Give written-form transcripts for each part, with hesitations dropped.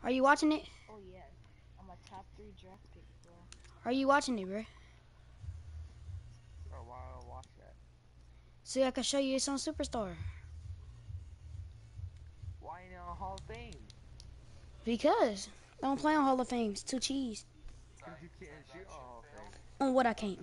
Are you watching it? Oh yeah, I'm a top 3 draft pick, bro. Are you watching it, bro? Bro, why do I watch that? See, I can show you it's on Superstar. Why ain't it on Hall of Fame? Because don't play on Hall of Fame. It's too cheese. Because you can't shoot on Hall of Fame. On what I can't.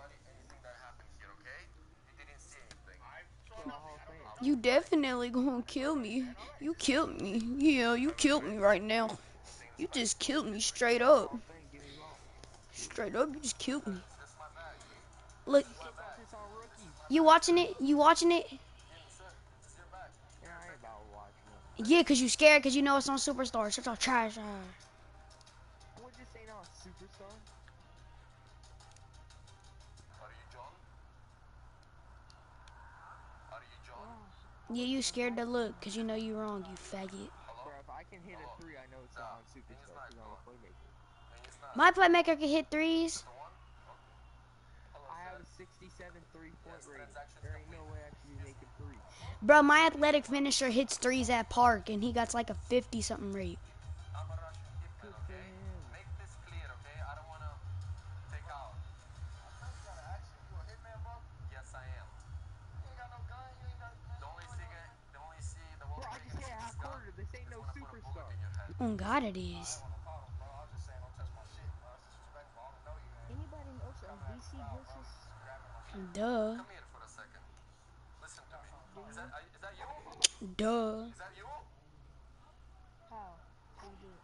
Shoot on Hall of Fame. You definitely gonna kill me. You killed me. Yeah, you killed me right now. You just killed me straight Shoot on up. Hall of Fame, get me wrong. Straight up, you just killed me. Look, You said that shit's on rookies. you watching it? You watching it? Man, I ain't about watching it. Yeah, cause you scared, cause you know it's on Superstar. Such a trash. What just ain't on Superstar? Yeah, you scared to look, cause you know you wrong, you faggot. Bro, if I can hit a 3, I know it's not on Superstar because I'm a playmaker. My playmaker can hit threes. I have a 67 3-point rating. There ain't no way I should be making 3s. Bro, my athletic finisher hits threes at Park, and he got like a 50-something rate. Good for him. Bro, I just hit a half quarter. This ain't no Superstar. Oh God, it is. Anybody else on VC glitches? Duh. Do you? Duh. How? How you do it?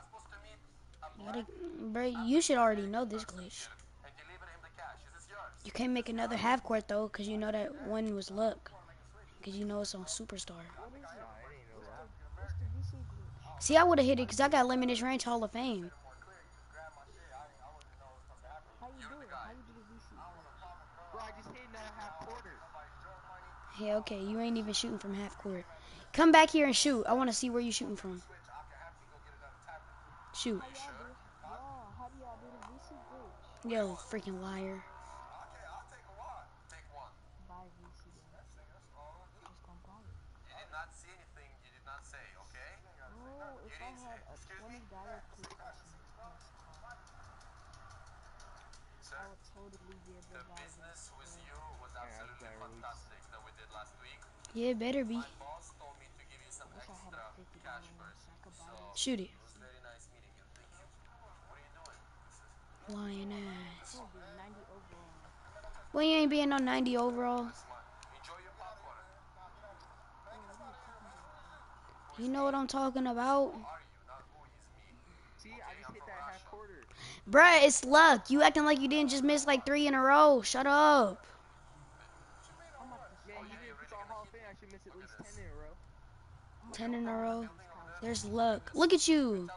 Bro, you should already know this glitch. You can't make another half court though, cause you know that one was luck. Cause you know it's on Superstar. What is it? Nah, it ain't no luck. What's the VC glitch? See, I would have hit it, cause I got limited range Hall of Fame. How you do it? How you do the VC glitch? Bro, I just hit another half quarter. Yeah, okay, you ain't even shooting from half court. Come back here and shoot. I want to see where you shooting from. Shoot. How y'all do? Yeah, how do y'all do the VC glitch? Yo, freaking liar. Buy VC then. Just don't buy it. Bro, if I had a $20 PlayStation PS5, I would totally be able to buy this, bro. Yeah, that's that release. Yeah, it better be. I wish I had a $50 one so I could buy this Shoot it. PC. Lying ass. It would be 90 overall. Well, you ain't being no 90 overall. Bro, what are you talking about, bro? You know what I'm talking about? See, I just hit that half quarter. Bruh, it's luck. You acting like you didn't just miss like 3 in a row. Shut up. I'm about to, Man, even if it's on Hall of Fame, I should miss at least 10 in a row. 10 in a follow row. these houses. There's luck. Look at you.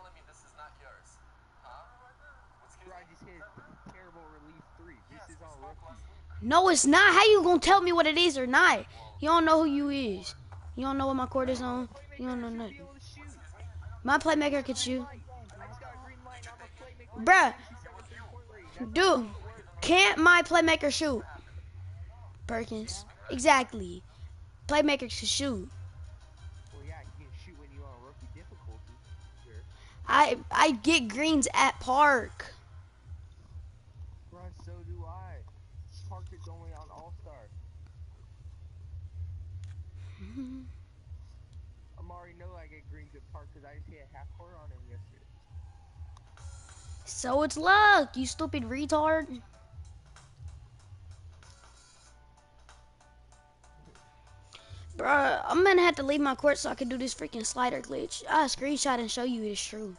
Bro, I just hit a terrible release 3. This is on rookie. No, it's not. How you gonna tell me what it is or not? You don't know who you is. You don't know what my court is on. You don't know Playmaker should be nothing. able to shoot. My playmaker could Green shoot. light. Playing I just Black got a Ops. green light and I'm a playmaker with a Bruh, 67 3-point rating. That's not dude, supposed to work. can't my playmaker shoot? Perkins. Yeah. Exactly. Playmakers can shoot. Well, yeah, he can shoot when you're on rookie difficulty. Sure. I get greens at Park. Bro, so do I. Parker's only on All-Star. Amari know I get greens at Park because I just hit a half court on him yesterday. So it's luck, you stupid retard. Bruh, I'm gonna have to leave my court so I can do this freaking slider glitch. I'll screenshot and show you it's true.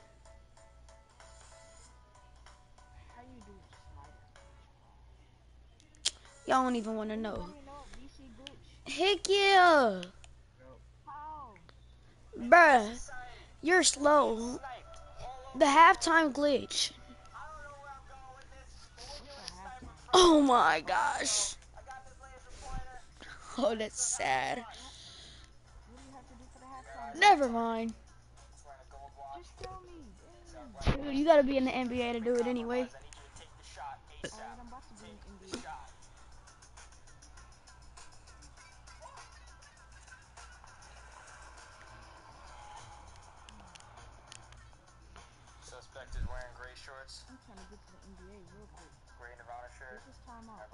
How you do the slider glitch, bro? Y'all don't even want to know. Anybody know VC glitch? Heck yeah. How? Bruh, you're slow. The halftime glitch. What's the halftime Oh glitch? my gosh. Oh, that's sad. What do you have to do for the halftime glitch? Never mind. Just tell me. Dang. Dude, you gotta be in the NBA to do it anyway. Alright, I'm about to be in NBA. I'm trying to get to the NBA real quick. This is time out.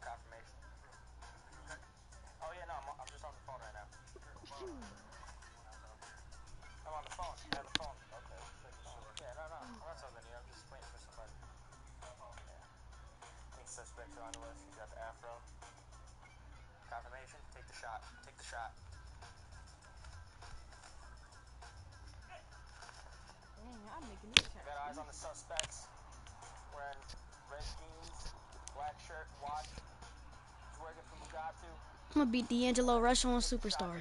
Dang, I'm making this shot. I'm gonna beat D'Angelo Russell on Superstar.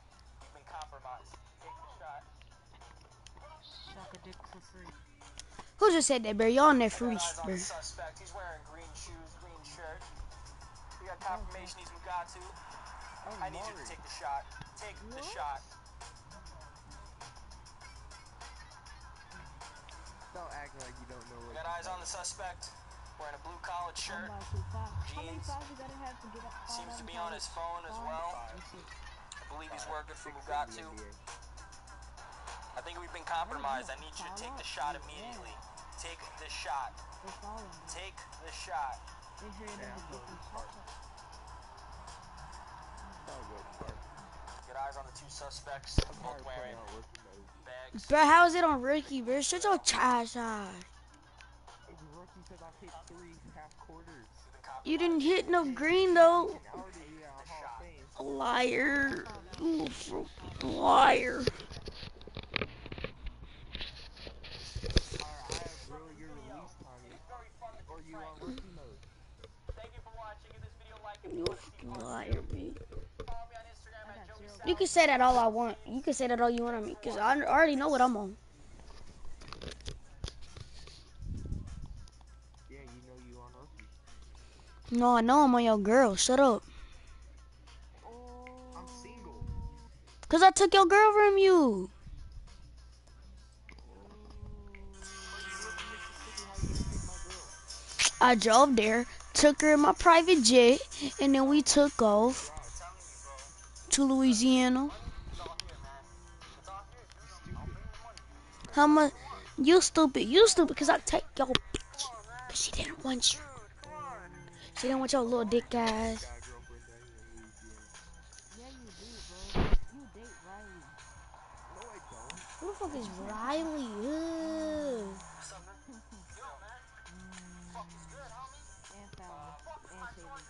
Suck a dick for free. Who just said that, bro? Y'all on that fruity Guys shit, on bro. the suspect. He's wearing green shoes, green shirt. We got confirmation he's Mugatu. I need you to take the shot. Take the shot. Don't act like you don't know We what got eyes on the suspect. Wearing a blue collared I'm shirt. about to five. How many Jeans. fouls you gotta have to get up? Seems to be on his phone as well. I believe he's working for Mugatu. I think we've been compromised. I need you to take the shot immediately. Take the shot. They're fouling. Take the shot. They heard Yeah, them I'm get going them to shots. Get eyes on the two suspects. I'm Both tired of wearing playing on rookie mode. bags. Bro, how is it on rookie, bro? Shut your trash eye. It's rookie because I hit 3 half quarters. You didn't hit no green, though. And I already be on Hall of Fame. A liar. You fucking liar. Alright, I have ruined your release timing. Or you on rookie mode. Thank you for watching. Give this video a like if You you a want to see fucking more. liar, B. Follow me on Instagram at Joey You can say that all I want. You can say that all you want on me, because I already know what I'm on. Yeah, you know you on rookie. No, I know I'm on your girl. Shut up. I'm single. Because I took your girl from you. I drove there, took her in my private jet, and then we took off to Louisiana. How much? You stupid. You stupid because I take your bitch. Because she didn't want you. She didn't want your little dick Got ass. a girlfriend down here in Louisiana. Yeah, you do, bro. You date Riley. No, I don't. Who the fuck is Riley? Ugh. And Fowler. And Taylor.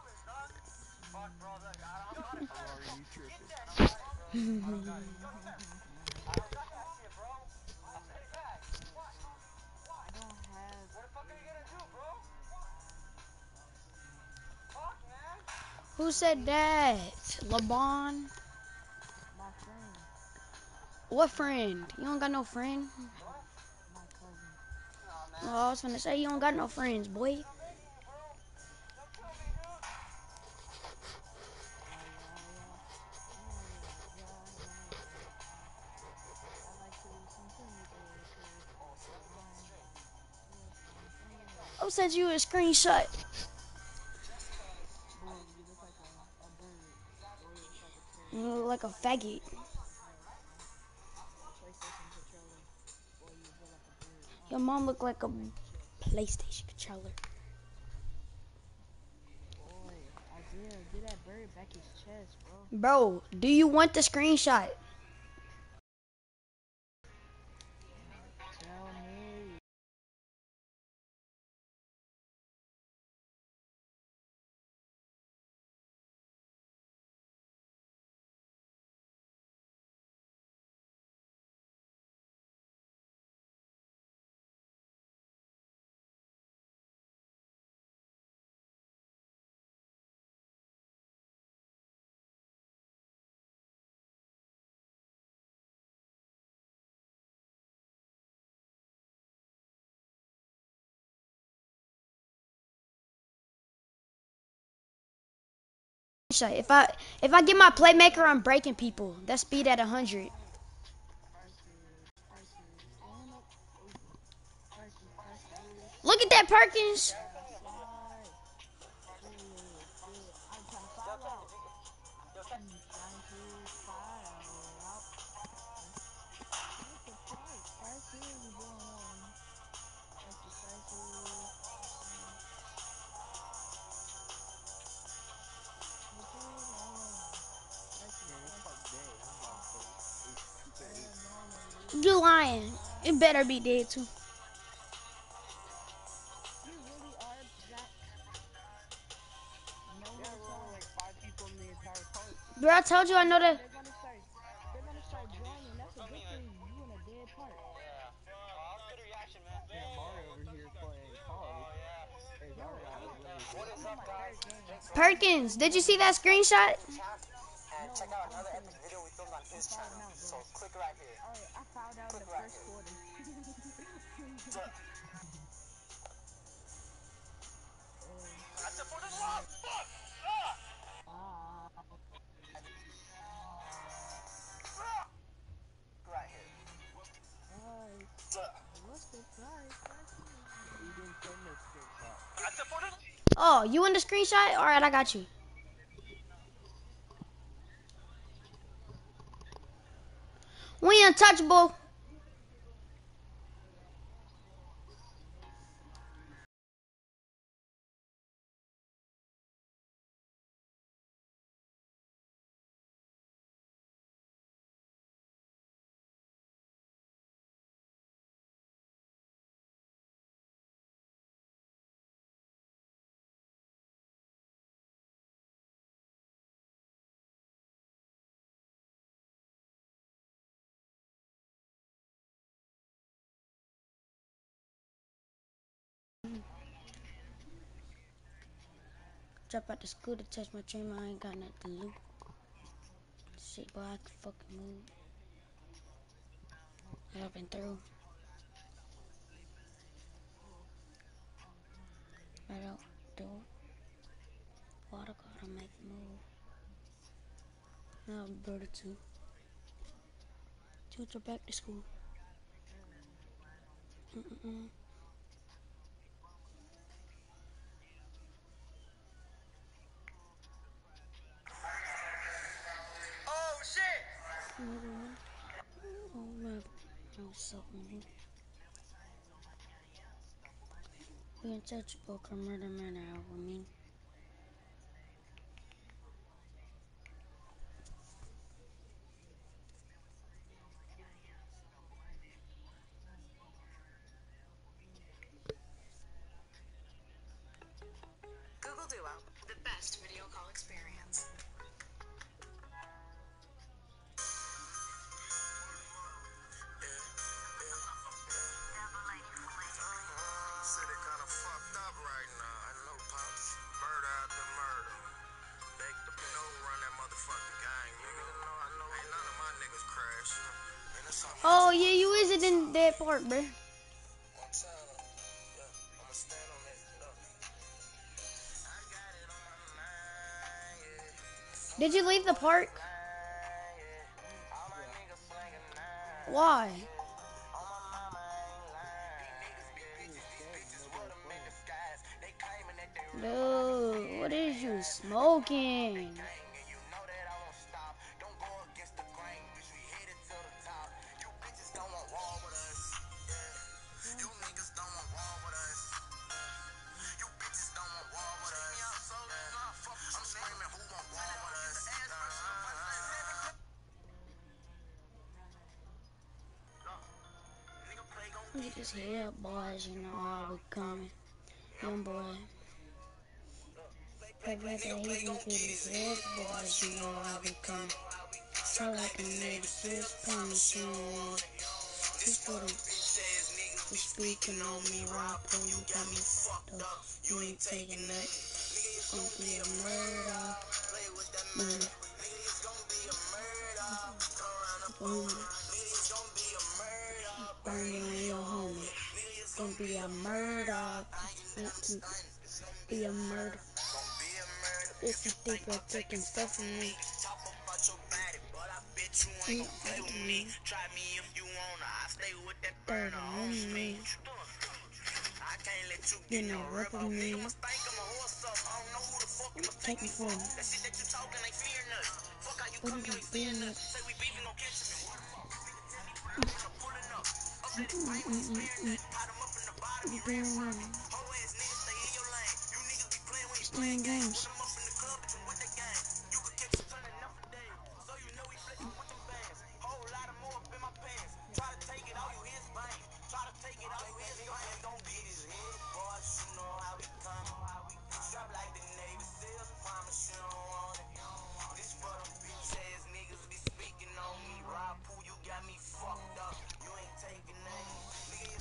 Aurora, you tripping. I don't have Who said that? LeBron? my friend. What friend? You don't got no friend? My cousin. Oh, I was finna say you don't got no friends, boy. I like to listen to music. Who sent you a screenshot? Boy, you look like a bird. Boy, you look like a cherry. You look like a faggot. PlayStation controller. Boy, you look like a bird. Your mom look like a PlayStation controller. Boy, Isaiah, get that bird back his chest, bro. Bro, do you want the screenshot? Tell me. If I get my playmaker, I'm breaking people. That's speed at 100. Look at that, Perkins. I'm trying to foul out. Trying to foul out. What's the price? Price here, we going on. That's the You lying. It better be dead too. You really are that. No, Yeah, it's we're only not. like 5 people in the entire park. Bro, I told you I know that. They're gonna start. They're gonna start joining. That's a good thing. You in a dead park. Yeah. Well, that's good reaction, man. Yeah, Mario over here playing cars. Hey, Yo, Zarya over here. What is I'm on up, my guys? third game. Thanks for Perkins, did you see that screenshot? and No, check out I'm another chilling. epic video we filmed on I'm his falling channel. out, bro. So click right here. Alright, I fouled out in Click the right first here. quarter. That's it for this love. Fuck. Ah. Ah, Right here. guys, what's the price? He didn't send no screenshot. That's it for this. Oh, you in the screenshot? All right, I got you. We untouchable. Drop out the school to touch my dream. I ain't got nothing to lose. Shit, boy, I can fucking move. I've been through. Right out, do. Water gotta make a move. Now I'm brother too. Children back to school. Mm-mm-mm. Oh shit. Oh man, no something. We untouchable, come murder, murder, I mean. Google Duo, the best video call experience. City kinda fucked up right now. I know, pops. Murder after murder. Bake the no run that motherfucking gang, nigga. I know ain't none of my niggas crash. And it's something Oh yeah, you is it in that part, bruh. I'm telling them. Yeah, I'ma stand on that. Look. I got it on my mind, yeah. Did you leave the park? All my niggas slanging nine. Why? On my mama ain't lying. These bitches with them in disguise. They claiming that they Dude, what is you smoking? gang, and you know that I won't stop. Don't go against the grain, bitch. We headed to the top. You bitches don't want war with us. Yeah. You niggas don't want war with us. You bitches don't want war with us. I'm screaming, who want war with us? Look at this here, boys. You know how we coming. Young boy. Play that he can get his head, boys. You know how we coming. So like a nigga, just punishing. Just for them. You speaking on me, rock, pull you got me fucked up. You ain't taking that. Gonna be a murder. Boom. Burn you and your homie. Gonna be a murder. Be a murder. If you think you're taking stuff from me. You don't play with me. Try me if you wanna. I stay with that Burn burner on on me. I can't let you You get no know, rip rip on on me. me. Nigga must think I'm a horse up. I don't know who the fuck you must Take me for me. That shit that you talking ain't fearing us. Fuck how you What come, are you you ain't seeing feeling? us. Say we beefing, gon' catch me. Pulling up. Updated fire, we spearing that. Pot 'em up in the bottom, you ran from me. Whole ass niggas stay in your lane. You niggas be playing when you playing games. Put 'em up in the club, but you with that gang. You could catch us turning up for days. So you know we flexing with them bands. Whole lot of more up in my pants. Try to take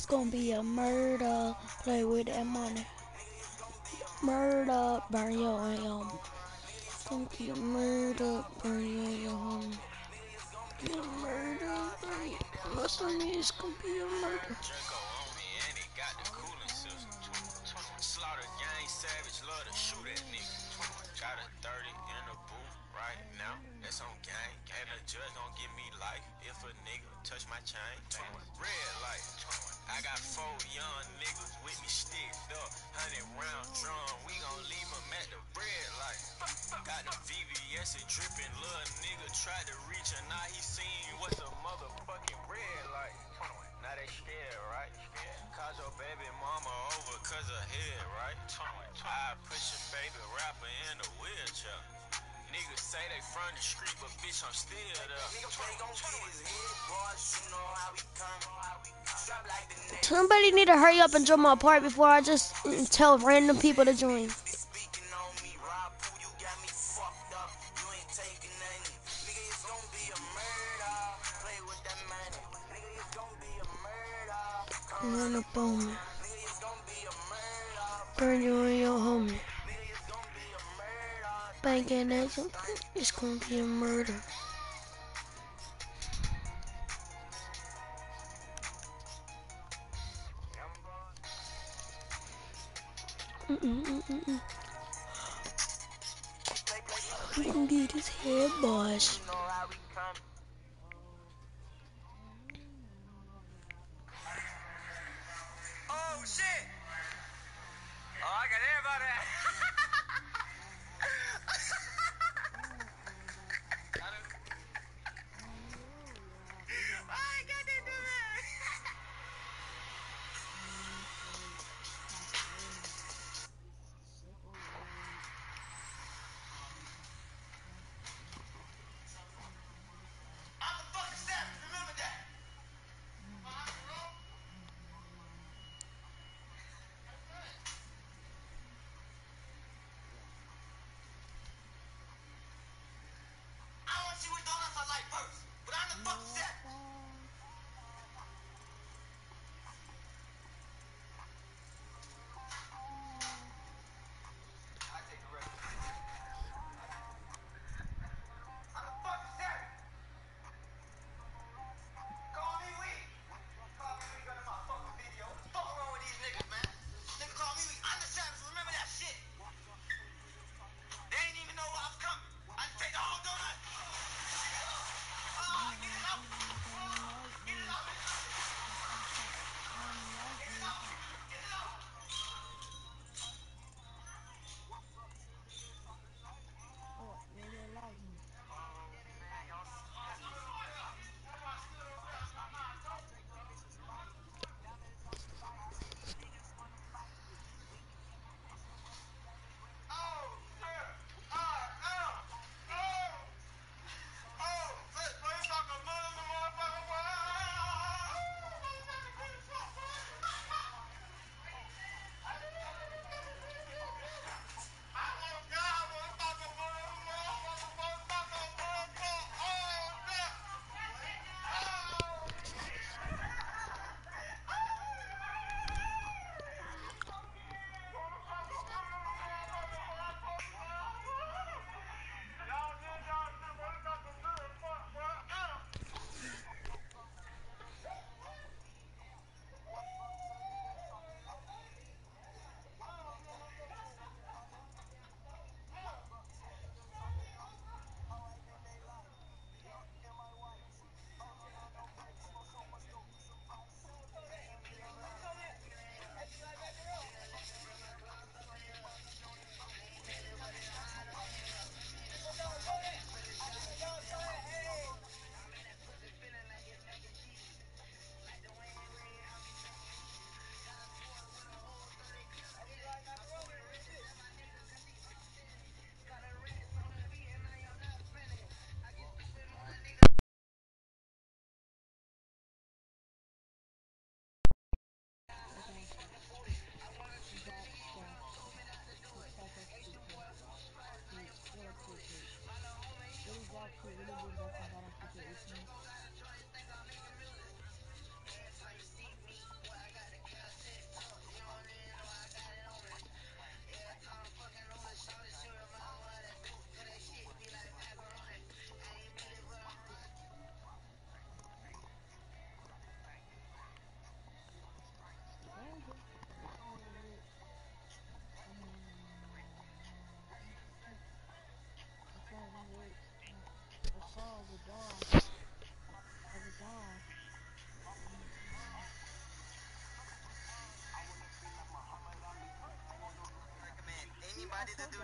It's gonna be a murder. Play with that money. Murder, burn your home. It's gonna be a murder, burn your home. Be a murder, burn your muscle me. It's gonna be a murder. Draco on me and it got the cooling system. Slaughter gang savage, love to shoot at nigga. Got a 30 in the booth right now. That's on gang. And the judge gon' give me life if a nigga touch my chain. Red light. I got 4 young niggas with me sticked up. 100 round drum. We gon' leave 'em at the red light. Got the VVS and drippin'. Little nigga tried to reach and now he seen what's a motherfucking red light. Now they scared, right? Cause your baby mama over cause her head, right? I push your baby rapper in a wheelchair. Niggas say they from the street, but bitch, I'm still there. Nigga play gon' get his head, boys, you know how we come. Strap like the next. Somebody need to hurry up and join my part before I just tell random people to join. Speaking on me, Rob, you got me fucked up. You ain't taking nothing. Nigga, it's gon' be a murder. Play with that money. Nigga, it's gon' be a murder. Run up on me. Nigga, it's gon' be a murder. Burn you and your homie. Nigga, it's gon' be a murder. Banking agent. It's gonna be a murder. We gon' get his head, boys. You know how we come. Oh shit! Oh, I got everybody. I got to do that.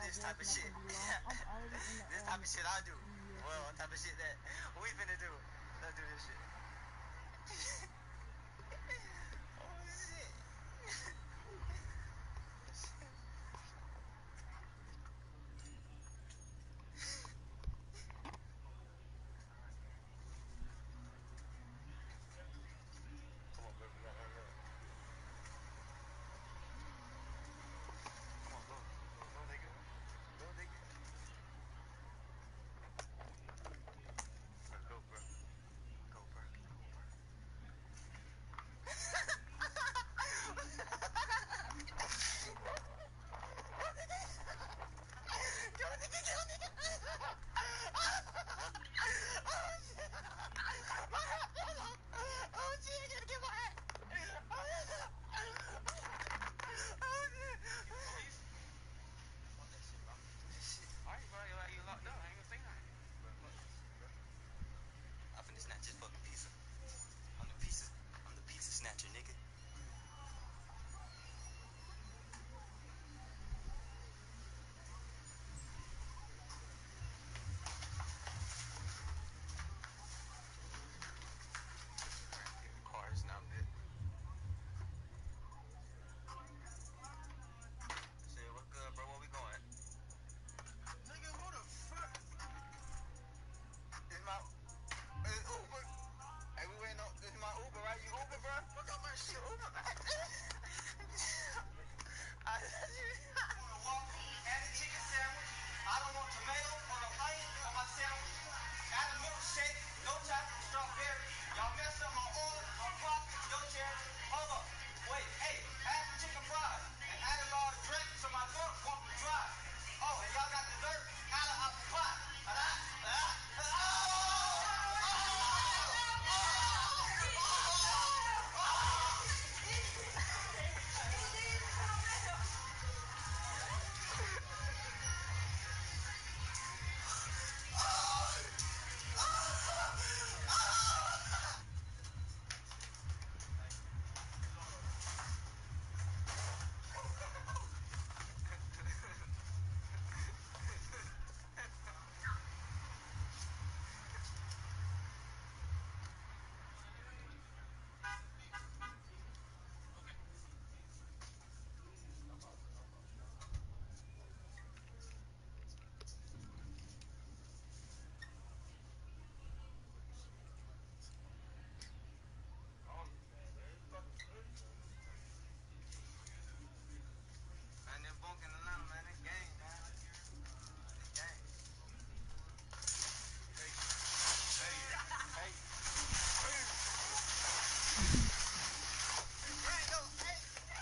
this work type of and I shit. can be lost. I'm already in the This type of shit I do. Yeah. Well, what type of shit that we finna do. Let's do this shit. Oh shit. Come on, bro. We gotta hurry up. Come on, go. Go, nigga. Go, nigga. Go, bro. Go, bro. I'm finna snatch this fucking pizza. I'm the pizza snatcher, nigga. The car is now good. Say, what's good, bro? Where we going? Nigga, who the fuck? It's my Uber. Hey, we waiting on. This is my Uber, right? You Uber, bro? Fuck up my shit, Uber. Add a chicken sandwich. I don't want tomato or a onion on my sandwich. Add a milkshake, no chocolate, strawberry. Y'all mess up my order, my profit, no cherry. Hold up. Wait, hey, add some chicken fries. And add a large drink so my throat won't be dry. Oh, and y'all got dessert? Add an apple pie. Man, they're bunking Atlanta, man. That gang, man. That gang. Hey. Brando, hey.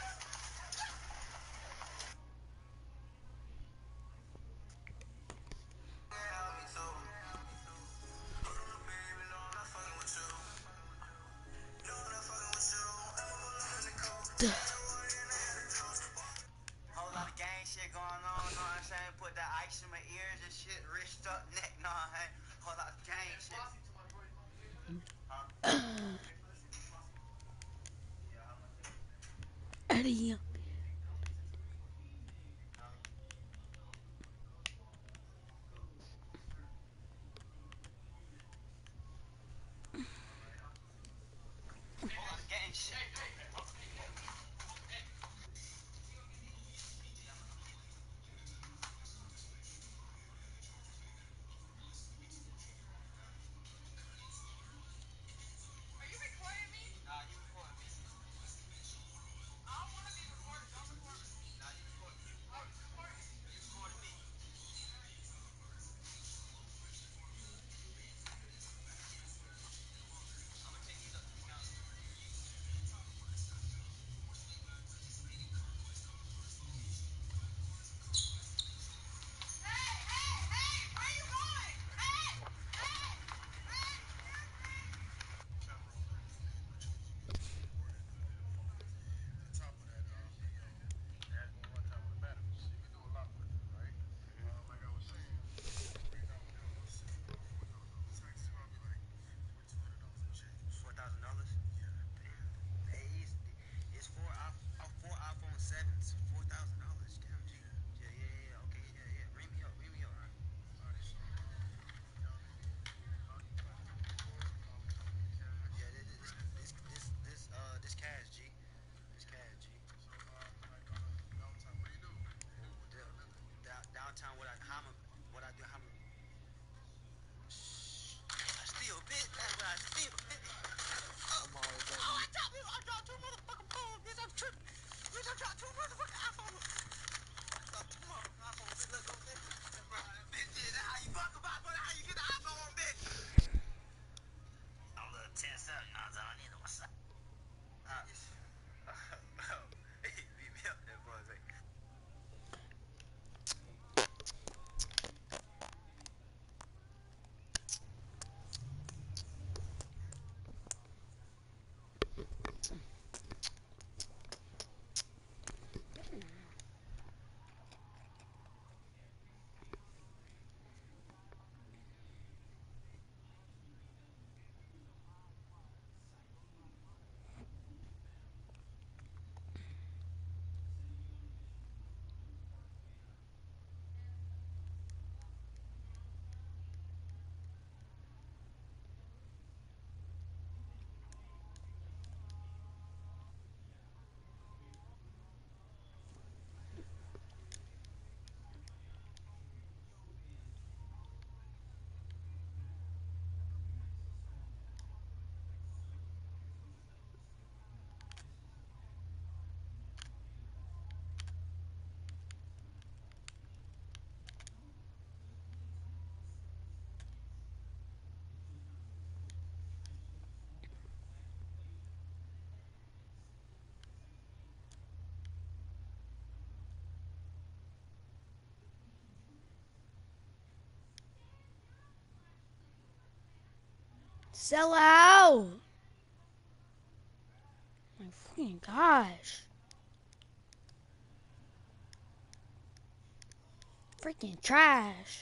Whole lot of gang shit going on, know what I'm saying? Put that ice in my ears and shit, wrist up, neck, know what I'm saying? Whole lot of gang shit. Eddie. Whole lot of gang shit. Nah, you recording me. Sell out. My freaking gosh. Freaking trash.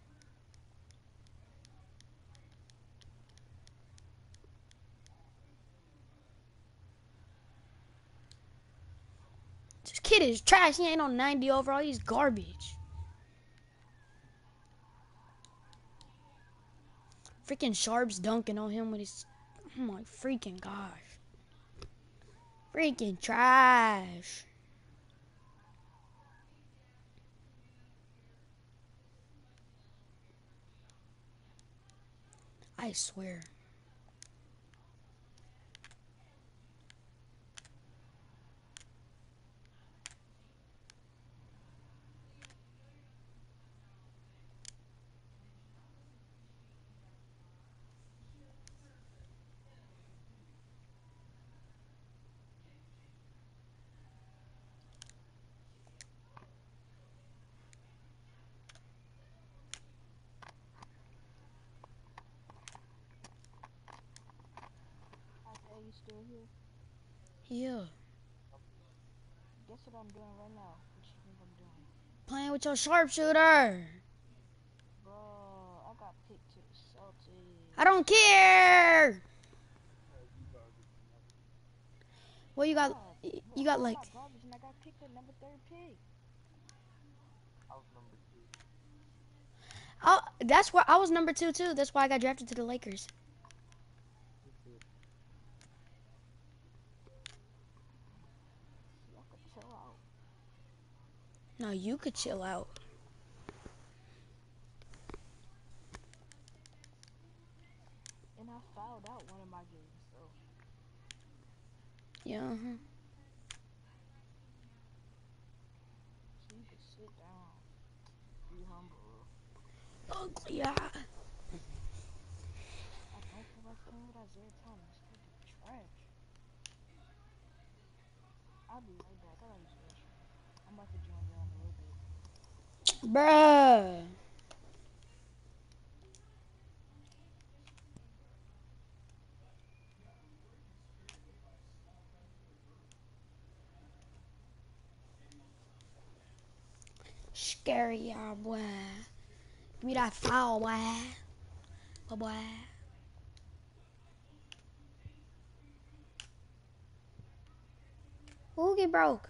This kid is trash. He ain't on 90 overall. He's garbage. Freaking Sharp's dunking on him with his... Oh my freaking gosh. Freaking trash. I swear. Are you still here? Yeah. Guess what I'm doing right now? What you think I'm doing? Playing with your sharpshooter. Bro, I got picked to the Celtics. I don't care. Well, you got like... My garbage and I got picked at number 3rd pick. I was number 2. Oh, that's why I was number 2 too. That's why I got drafted to the Lakers. Y'all could chill out. No, you could chill out. And I fouled out one of my games, so. Yeah. So you could sit down. Be humble. Ugly eye. I don't feel like playing with Isaiah Thomas. He's trash. I'll be right back. I gotta use the restroom. I'm about to join you in a little bit. Bruh. Scary, y'all, boy. Give me that foul, boy. Oh, boy. Who get broke?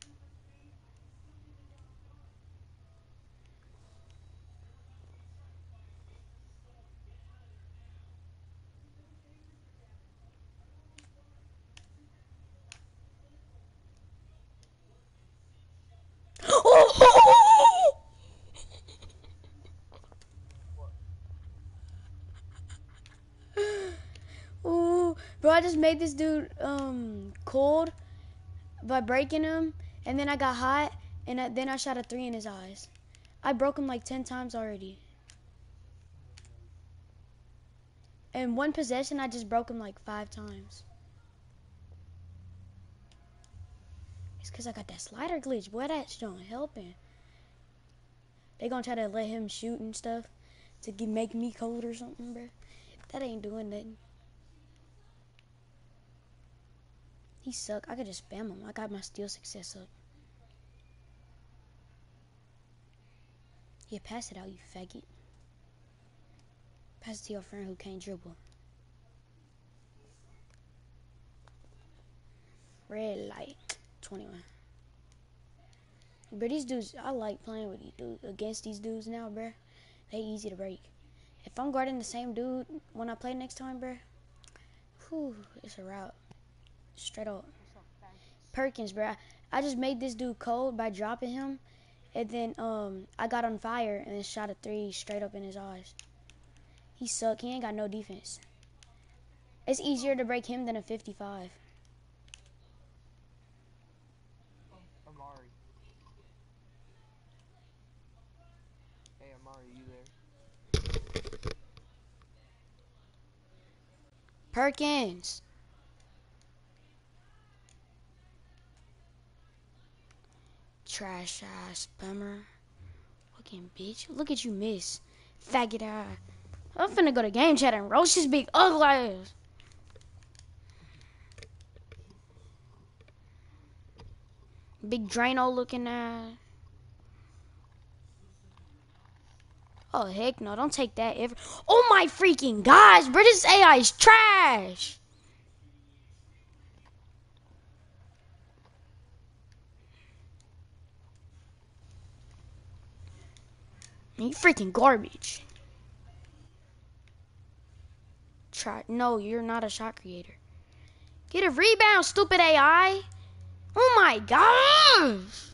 Ooh, bro, I just made this dude cold by breaking him, and then I got hot, and then I shot a 3 in his eyes. I broke him like 10 times already. In one possession, I just broke him like 5 times. It's because I got that slider glitch. Boy, that shit don't helping. They gonna try to let him shoot and stuff to make me cold or something, bro. That ain't doing nothing. He suck. I could just spam him. I got my steal success up. Yeah, pass it out, you faggot. Pass it to your friend who can't dribble. Red light. 21. But these dudes, I like playing with these dudes, against these dudes now, bruh. They easy to break. If I'm guarding the same dude when I play next time, bruh, whew, it's a route. Straight up. Perkins, bruh. I just made this dude cold by dropping him, and then I got on fire and then shot a 3 straight up in his eyes. He suck. He ain't got no defense. It's easier to break him than a 55. Amari. Hey, Amari, you there? Perkins. Trash ass bummer. Fucking bitch. Look at you miss. Faggot eye. I'm finna go to game chat and roast his big ugly ass. Big Drano looking at. Oh, heck no. Don't take that ever. Oh, my freaking gosh, bro. This AI is trash. You freaking garbage. Try. No, you're not a shot creator. Get a rebound, stupid AI. Oh, my gosh.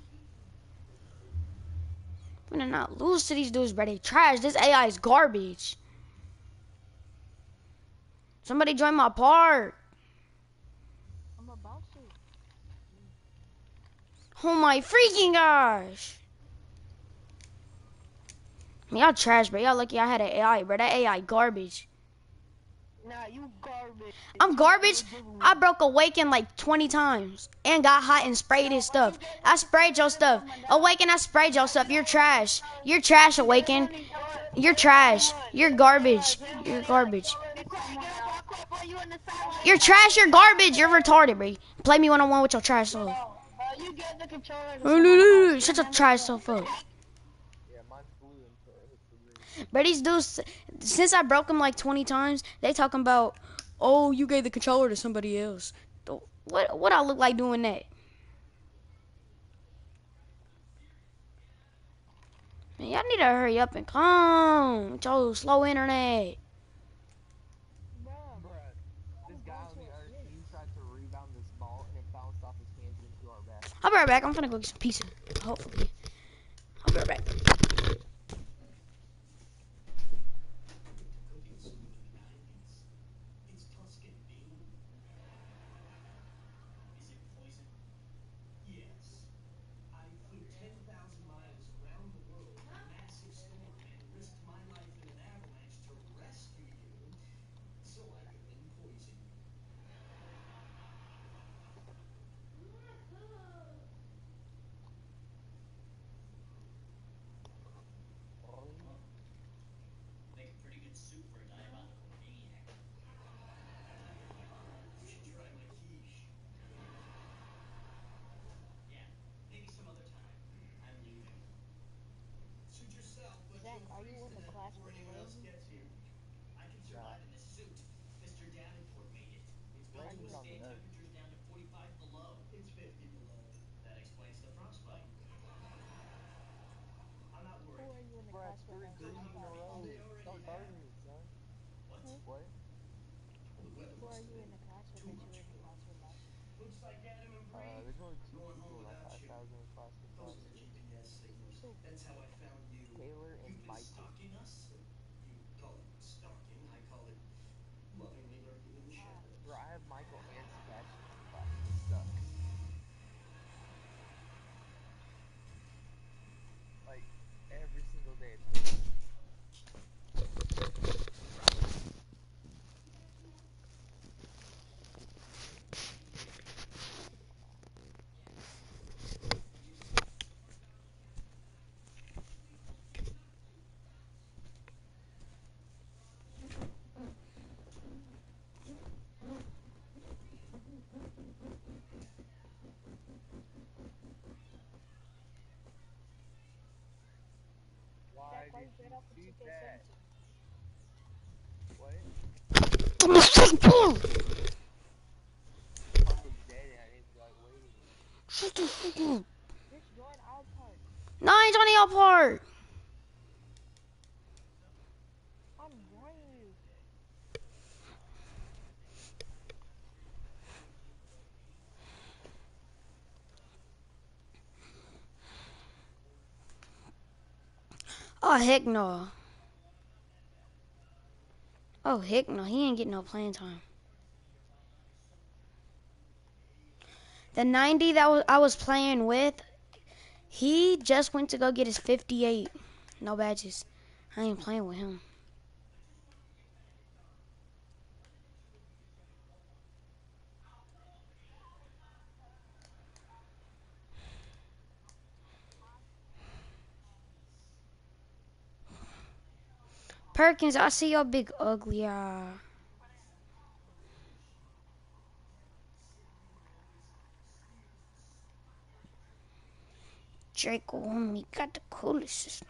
I'm gonna not lose to these dudes, bro. They trash. This AI is garbage. Somebody join my park. I'm about to. Oh my freaking gosh. Y'all trash, bro. Y'all lucky I had an AI, bro. That AI garbage. Nah, you garbage. I'm garbage. I broke Awaken like 20 times and got hot and sprayed his stuff. I sprayed your stuff. Awaken, I sprayed your stuff. You're trash. You're trash, Awaken. You're trash. You're garbage. You're garbage. You're trash. You're garbage. You're retarded, bro. Play me one-on-one with your trash self. You get the controller. Shut your trash self up. Yeah, mine's blue until it hits the green. But these dudes, since I broke them like 20 times, they talking about, oh, you gave the controller to somebody else. What I look like doing that? Man, y'all need to hurry up and come with your slow internet. Bruh, this guy on the other team tried to rebound this ball and it bounced off his hands into our basket. I'll be right back. I'm finna go get some pizza. Hopefully. I'll be right back. Zach, are you in the class with Randy? Randy's on the earth. Who are you in the Bruh, class with? three threes in a row. Start guarding me, son. What? Who are you in the class with that you were in the class with last year? There's only two people in my class that was in the class with last year. Who? Taylor and Michael. Bro, I have Michael and Sebastian in the class. They suck. Like, every single day it's been. Why Why did you get you off of shoot 2K17? that? What? I was dead and I didn't feel like waiting. Shut the fuck up. Just join our park. No, I ain't joining your part. I'm joining you. Oh, heck no. Oh, heck no. He ain't getting no playing time. The 90 that I was playing with, he just went to go get his 58. No badges. I ain't playing with him. Perkins, I see your big ugly eye. Draco homie got the coolest system.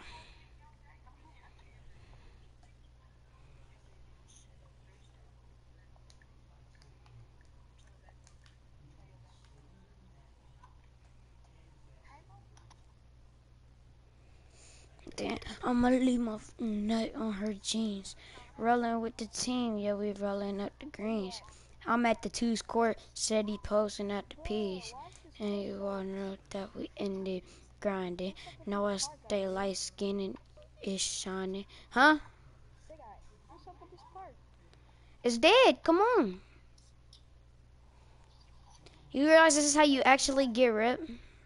Then I'ma leave my nut on her jeans. Rolling with the team, yeah, we rolling up the greens. I'm at the twos court, said he posting at the P's. And you all know that we ended grinding. Now I stay light skinned and it's shining. Huh? Big Eye, what's up with this park? It's dead, come on. You realize this is how you actually get ripped?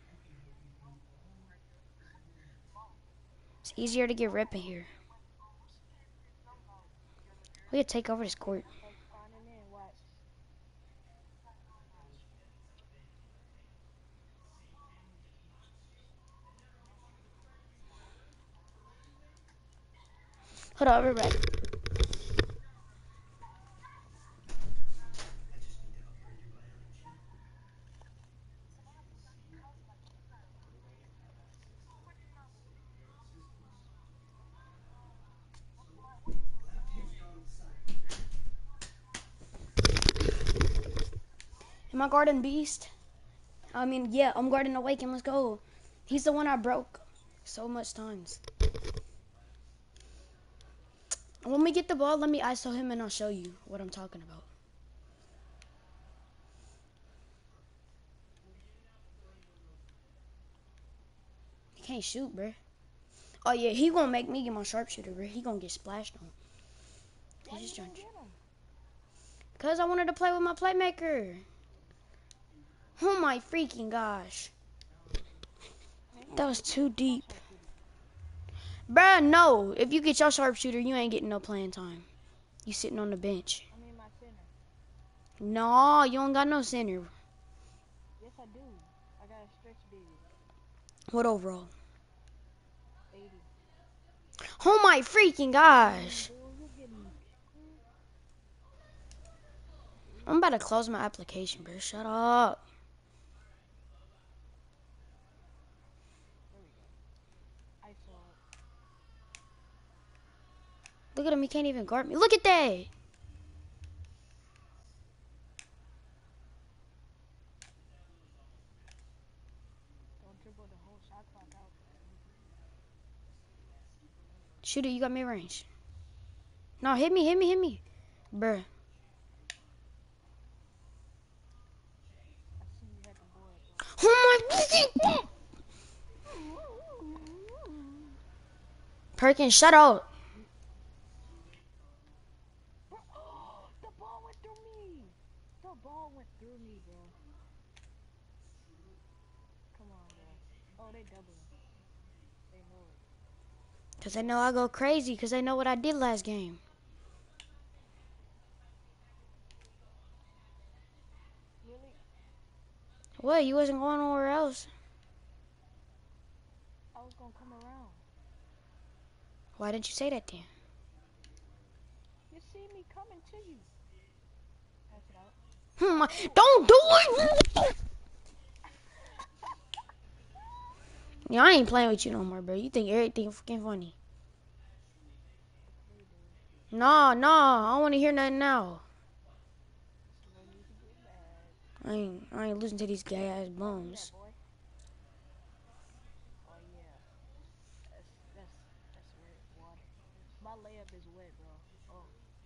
It's easier to get ripped in here. We could take over this court. Like spawning in, watch. Hold on, we're back. Am I guarding Beast? I mean, yeah, I'm guarding Awaken. Let's go. He's the one I broke so much times. When we get the ball, let me ISO him and I'll show you what I'm talking about. He can't shoot, bruh. Oh, yeah, he gonna make me get my sharpshooter, bruh. He gonna get splashed on. He's just trying to... Because I wanted to play with my playmaker. Oh, my freaking gosh. That was too deep. Bruh, no. If you get your sharpshooter, you ain't getting no playing time. You sitting on the bench. I mean my center. No, you don't got no center. Yes, I do. I got a stretch big. What overall? 80. Oh my freaking gosh. Dude, you getting... I'm about to close my application, bro. Shut up. There we go. I saw it. Look at him. He can't even guard me. Look at that. Don't dribble the whole shot clock out. Shoot it. You got mid-range. No, hit me, hit me, hit me. Bruh. I see you had the board. Oh my freaking... Perkins, shut up. The ball went through me. The ball went through me, bro. Come on, bro. Oh, they doubling. They know it. Because they know I go crazy. Because they know what I did last game. Really? What? You wasn't going nowhere else? I was gonna come around. Why didn't you say that then? You see me coming to you. Pass it out. Oh my... Don't do it! Yeah, I ain't playing with you no more, bro. You think everything fucking funny. Nah, I don't want to hear nothing now. No need to get mad. I ain't listening to these gay ass bums. Yeah, boy. Oh yeah. That's wet water. My layup is wet, bro. Oh.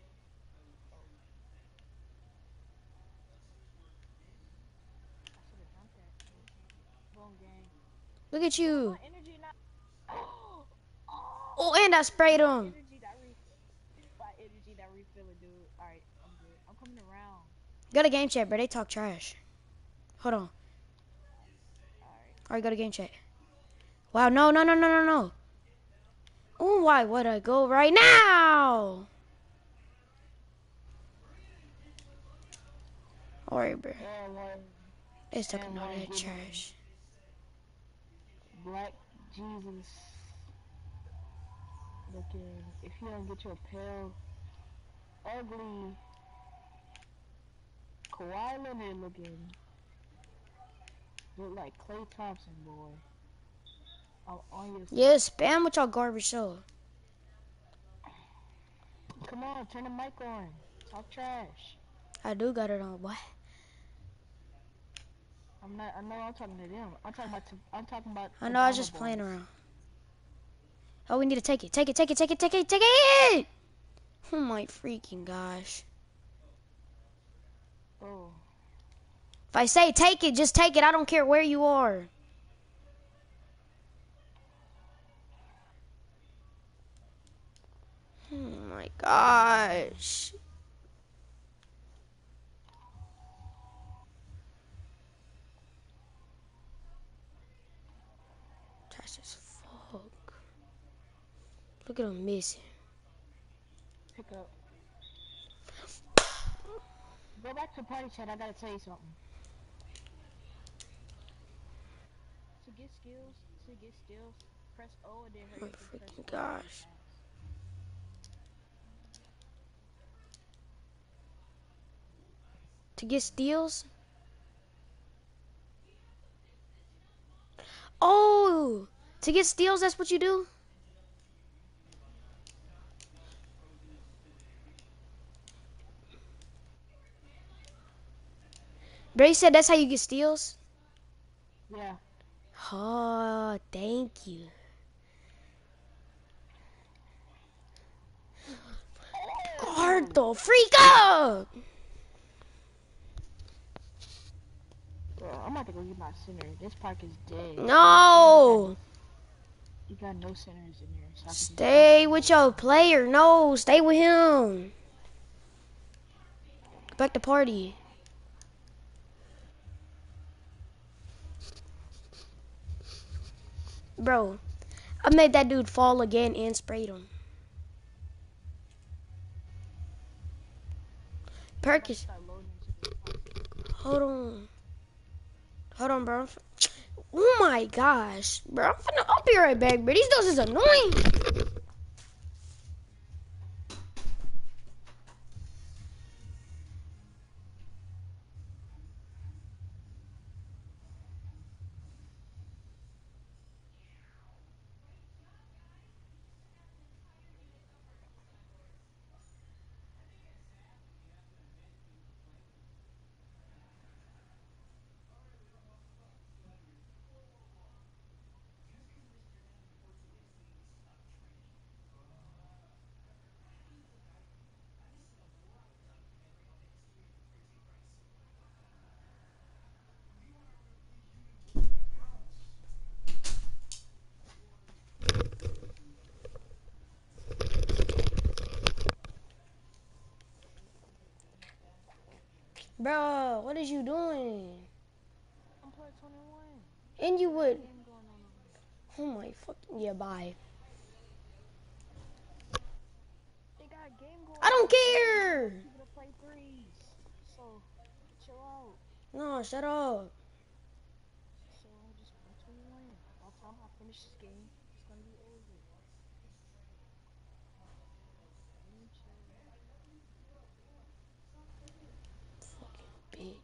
I should have dunked that. Boom gang. Look at you. My energy not. Oh, and I sprayed him. My energy not refilling, dude. Alright, I'm good. I'm coming around. Go to game chat, bro. They talk trash. Hold on. Alright. Alright, go to game chat. Wow, no. Oh, why would I go right now? Alright, bro. They talking all that trash. Black Jesus. looking. If you don't get your pale, ugly Kawhi Leonard looking, look like Klay Thompson, boy. On your Yeah, spam with y'all garbage show. Come on, turn the mic on. Talk trash. I do got it on, boy. I'm not. I know. I'm talking to them. I'm talking about. I'm talking about. I the know I was Bama just playing boys. around. Oh, we need to take it. Take it, take it, take it, take it, take it! Oh my freaking gosh. Oh, If I say take it, just take it. I don't care where you are. Oh my gosh. Trash as fuck. Look at him missing. pick up. Go back to party chat. I gotta tell you something. To get skills, press O and then Oh hurry my up and press freaking Y really gosh. fast. To get steals? Oh! To get steals, that's what you do? Bray said that's how you get steals? Yeah. Oh, thank you. Guard the freak up! Bro, I'm about to go get my center. This park is dead. No! You got no centers in there. So I can just Stay walk with the whole your time. player. No, stay with him. Go back to party. Bro, I made that dude fall again and sprayed him. I'm about to Perkins, start loading into this park. hold on. Hold on, bro. Oh my gosh. Bro, I'll be right back, bro. These dudes is annoying. Bro, what is you doing? I'm playing 21. And you would. Game going on over there. Oh my fucking. Yeah, bye. They got a game going I on. don't care. People to play threes. So, chill out. No, shut up. So, I'm 21. By the time I finish this game, it's gonna be over. Let me chill. Bitch.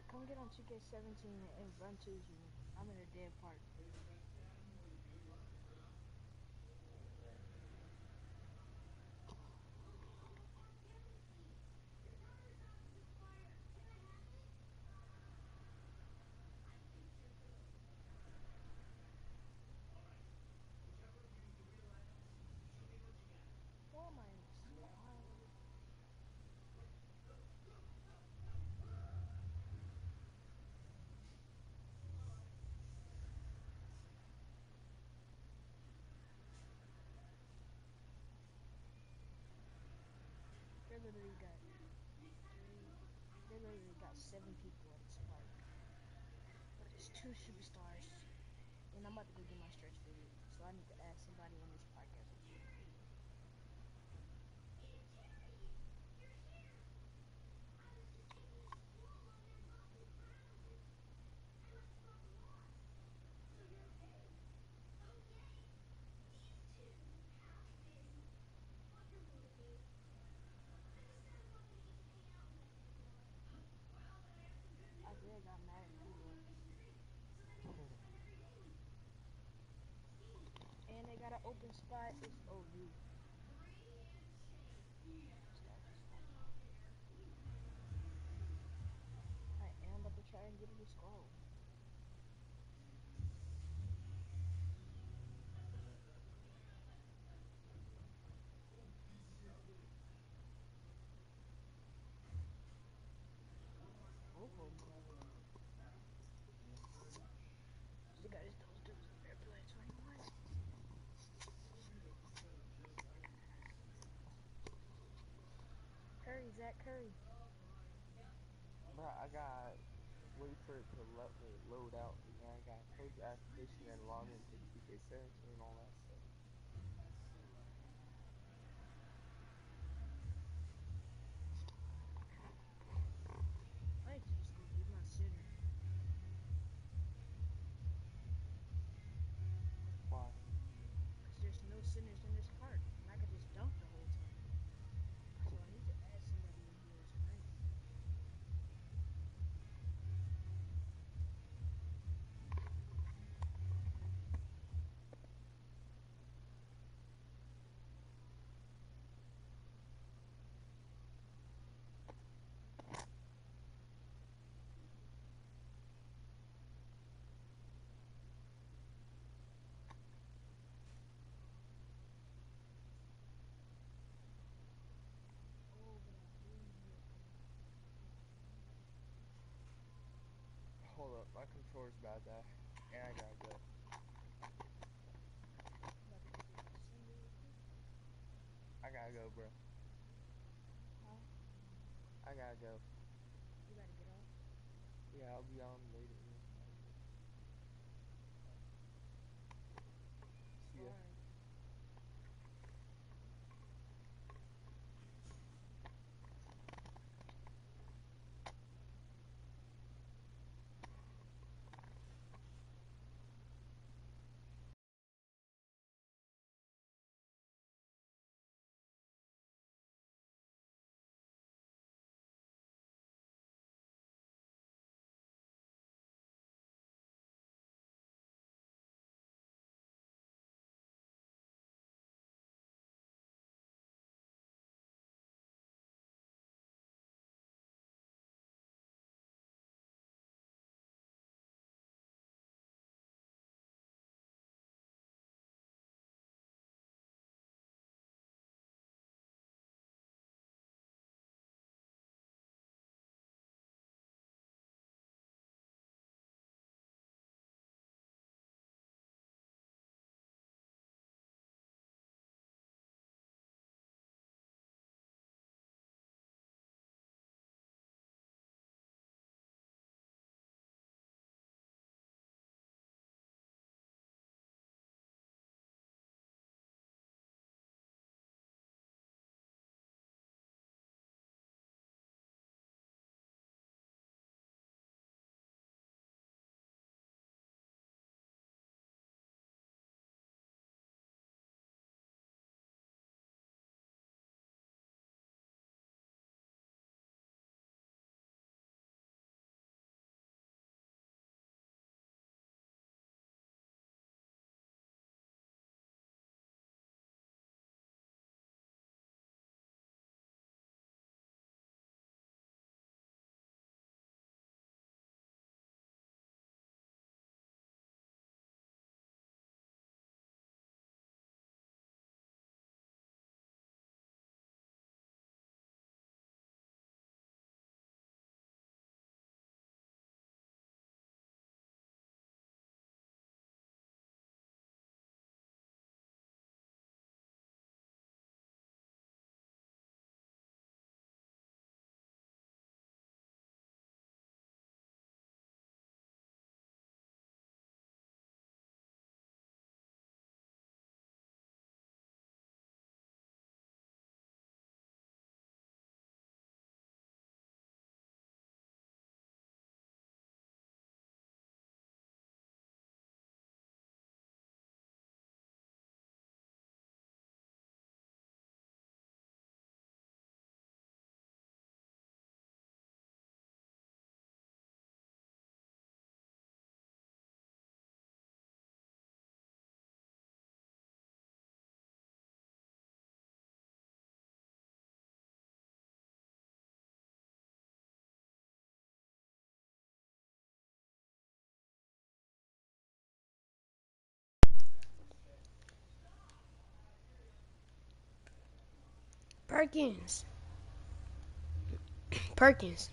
Come get on 2K17 and run twos with me. I'm in a dead park. Why am I in the slide? They literally got they literally got 7 people at this park. But it's 2 superstars. And I'm about to go get my stretch figure. So I need to add somebody in this park as a group. Isaiah got mad at me, bro. And they got an open spot. It's OV. Start this stuff. I am about to try and get it to scroll. Both of them clever. They got those dudes up there playing 21. Curry, Zach Curry. Bro, I got wait for it to let me load out, and then I got close the application and log into 2K17 and all that stuff. I need to just go get my center. Why? Because there's no centers in this park. And I could just dunk the whole time. So I need to add somebody in here that's ranked. Oh, but I do need it. Hold up, my controller's about to die, and I gotta go. I'm about to go get my center real quick. I gotta go, bro. Huh? I gotta go. You gotta get off? Yeah, I'll be on later. See ya. Alright. Perkins. Perkins.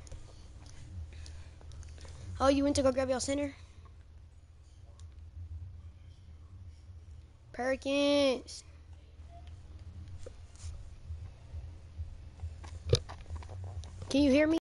Oh, you went to go grab your center? Perkins. Can you hear me?